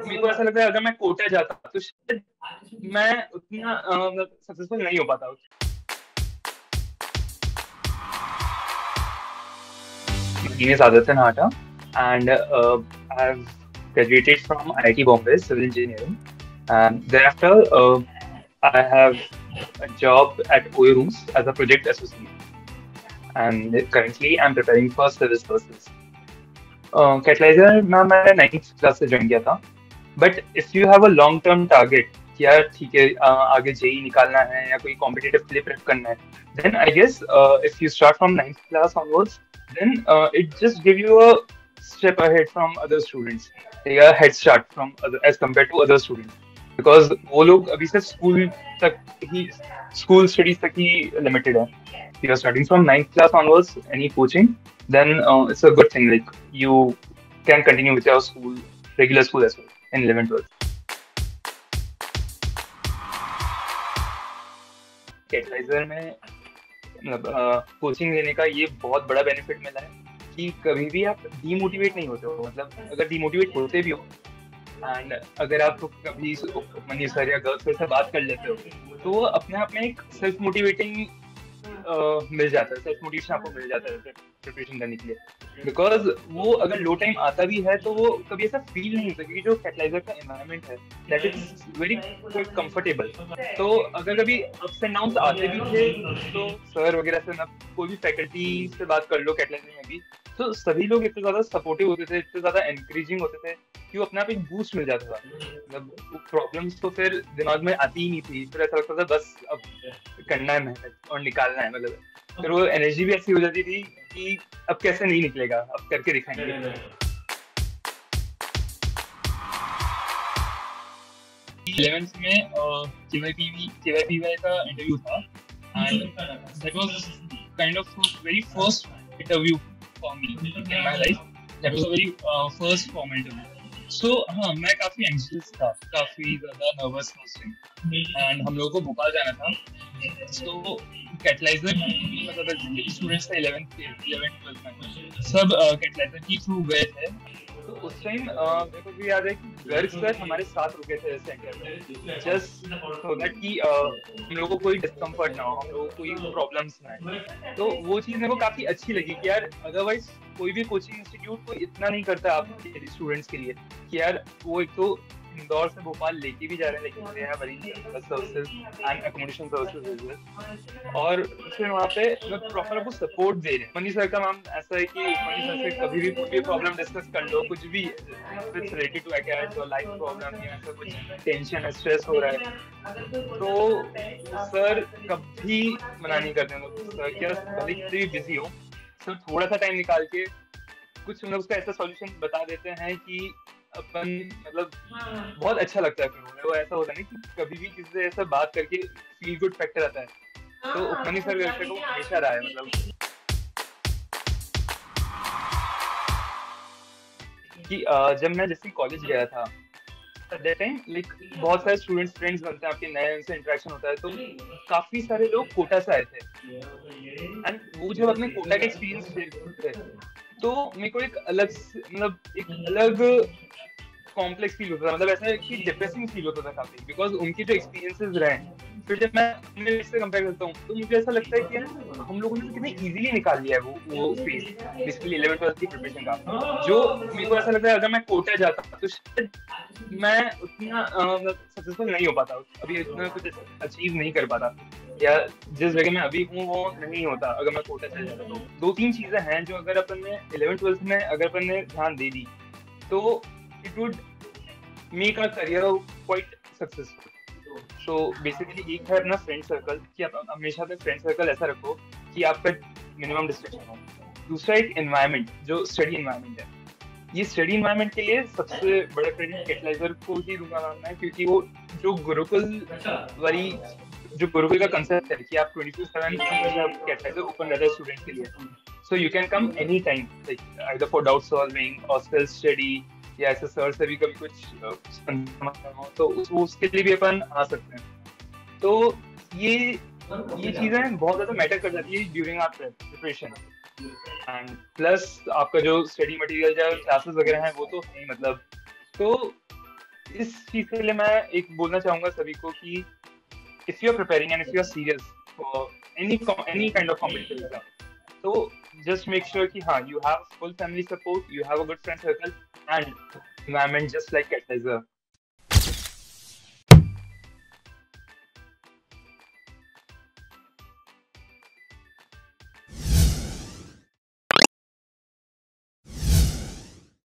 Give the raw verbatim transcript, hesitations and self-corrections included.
मेरे को ऐसा लगता है अगर मैं कोटा जाता तो शायद मैं उतना सक्सेसफुल नहीं हो पाता। My name is Aditya Nahata, and uh, I've graduated from I I T Bombay, civil engineering. And thereafter, uh, I have a job at O E Rooms as a project associate. And currently, I'm preparing for civil services. Uh, Catalyzer में मैंने ninth class से join किया था. But if you have a long term target कि यार ठीक है, uh, आगे जेई निकालना है या कोई कॉम्पिटिटिव के लिए प्रेप करना है, then I guess if you start from ninth class onwards, then it just give you a step ahead from other students, या head start from as compare to other students, because वो लोग अभी से school तक ही, school studies तक ही limited है. You are starting from ninth class onwards, any coaching, then uh, it's a good thing. Like you can continue with your school, regular school as well in eleventh, twelfth. Catalyzer में मतलब coaching लेने का ये बहुत बड़ा benefit मिला है कि कभी भी आप डीमोटिवेट नहीं होते हो. मतलब अगर डीमोटिवेट होते भी हो एंड अगर आप कभी मनी सर या गर्ल्स से बात कर लेते हो तो वो अपने आप में एक सेल्फ मोटिवेटिंग Uh, मिल जाता है, सेल्फ मोटिवेशन आपको मिल जाता है प्रिपरेशन करने के लिए. बिकॉज वो अगर लो टाइम आता भी है तो वो कभी ऐसा फील नहीं होता, क्योंकि जो कैटलाइजर का एनवायरनमेंट है दैट इज वेरी कंफर्टेबल. तो अगर कभी अप्स एंड डाउन्स आते भी थे तो सर वगैरह से ना, कोई भी फैकल्टी से बात कर लो कैटलाइजर में भी, तो सभी लोग इतने ज्यादा सपोर्टिव होते थे, इतने ज्यादा एनकरेजिंग होते थे कि वो अपने आप एक बूस्ट मिल जाता था. मतलब प्रॉब्लम्स तो फिर दिमाग में आती ही नहीं थी, फिर ऐसा लगता था बस अब करना है मेहनत और निकालना है. मतलब फिर वो एनर्जी भी ऐसी हो जाती थी कि अब कैसे नहीं निकलेगा, अब करके दिखाएंगे. इलेवेंथ में केवाईपी केवाईपीवाई का इंटरव्यू था and that was kind of very first interview for me in my life. That was a very first formal interview. So हाँ, मैं काफी एंग्जियस था, काफी ज्यादा नर्वस था उस टाइम, एंड हम लोगों को भोपाल जाना था. तो कैटलाइजर मतलब स्टूडेंट्स थे इलेवेंथ इलेवेंथ ट्वेल्थ में, सब कैटलाइजर की थ्रू गए थे. तो उस टाइम मेरे को भी याद है कि गर्ग सर हमारे साथ रुके थे सेंटर में, जस्ट सो दैट कि हम लोगों को कोई डिस्कम्फर्ट ना हो, हम लोगों को कोई प्रॉब्लम्स ना आए. तो वो चीज़ मेरे को काफ़ी अच्छी लगी कि यार अदरवाइज कोई भी कोचिंग इंस्टीट्यूट को इतना नहीं करता आपके स्टूडेंट्स के लिए कि यार वो एक तो इंदौर से भोपाल लेके भी जा रहे हैं, लेकिन they have very services and accommodation services as well, और फिर वहाँ पे मतलब प्रॉपर आपको सपोर्ट दे रहे हैं. मनी सर का मैम ऐसा है कि मनी सर से कभी भी कोई भी प्रॉब्लम डिस्कस कर लो, कुछ भी रिलेटेड टू एकेडमिक्स और लाइफ प्रॉब्लम या ऐसा कुछ टेंशन स्ट्रेस हो रहा है तो सर कभी मना नहीं करते हैं. तो सर क्या भले कितने भी बिजी हो, सर थोड़ा सा टाइम निकाल के कुछ मतलब उसका ऐसा सॉल्यूशन बता देते हैं कि अपन मतलब बहुत अच्छा लगता है. फिर वो ऐसा होता है ना कि कभी भी किसी से ऐसा बात करके फील गुड फैक्टर आता है, तो मनी सर करके को हमेशा रहा है. मतलब कि जब मैं जैसे कॉलेज गया था दैट टाइम लाइक बहुत सारे स्टूडेंट्स फ्रेंड्स बनते हैं, आपके नए उनसे इंटरेक्शन होता है, तो काफी सारे लोग कोटा से आए थे एंड वो जब अपने कोटा का एक्सपीरियंस शेयर थे तो मेरे को एक अलग मतलब एक अलग कॉम्प्लेक्स फील होता था. मतलब ऐसा कि डिप्रेसिंग फील होता था काफी, बिकॉज उनके जो एक्सपीरियंसेस रहे, फिर जब मैं अपने इससे कंपेयर करता हूँ तो मुझे ऐसा लगता है कि यार हम लोगों ने कितने इजीली निकाल लिया है वो वो फेज बेसिकली इलेवेंथ ट्वेल्थ की प्रिपरेशन का. जो मेरे को ऐसा लगता है अगर मैं कोटा जाता तो शायद मैं उतना सक्सेसफुल नहीं हो पाता, अभी इतना कुछ अचीव नहीं कर पाता, या जिस जगह मैं अभी हूँ वो नहीं होता अगर मैं कोटा चल जाता. तो दो तीन चीजें हैं जो अगर अपन ने इलेवेंथ ट्वेल्थ में अगर अपन ने ध्यान दे दी तो it would make our career quite successful. So basically एक है अपना फ्रेंड सर्कल कि आप हमेशा अपने फ्रेंड सर्कल ऐसा रखो कि आपका मिनिमम डिस्ट्रैक्शन हो. दूसरा एक एनवायरनमेंट, जो स्टडी एनवायरनमेंट है. ये स्टडी एनवायरनमेंट के लिए सबसे बड़ा क्रेडिट कैटलाइजर को ही दूंगा मानना है, क्योंकि वो जो गुरुकुल वाली जो गुरुकुल का कंसेप्ट है कि आप twenty four seven catalyser open रहता है स्टूडेंट के लिए. So you can come any time, like either for doubt solving और सेल्फ स्टडी, या ऐसे सर से भी कभी कुछ समझना हो तो उस, उसके लिए भी अपन आ सकते हैं. तो ये ये चीजें बहुत ज्यादा मैटर कर जाती है during our preparation. And plus आपका जो स्टडी मटेरियल जो क्लासेस वगैरह हैं वो तो नहीं मतलब. तो इस चीज के लिए मैं एक बोलना चाहूंगा सभी को कि if you are preparing and if you are serious for any com- any kind of competitive exam, so just make sure कि हाँ you have full family support, you have a good friend circle and environment just like Catalyzer.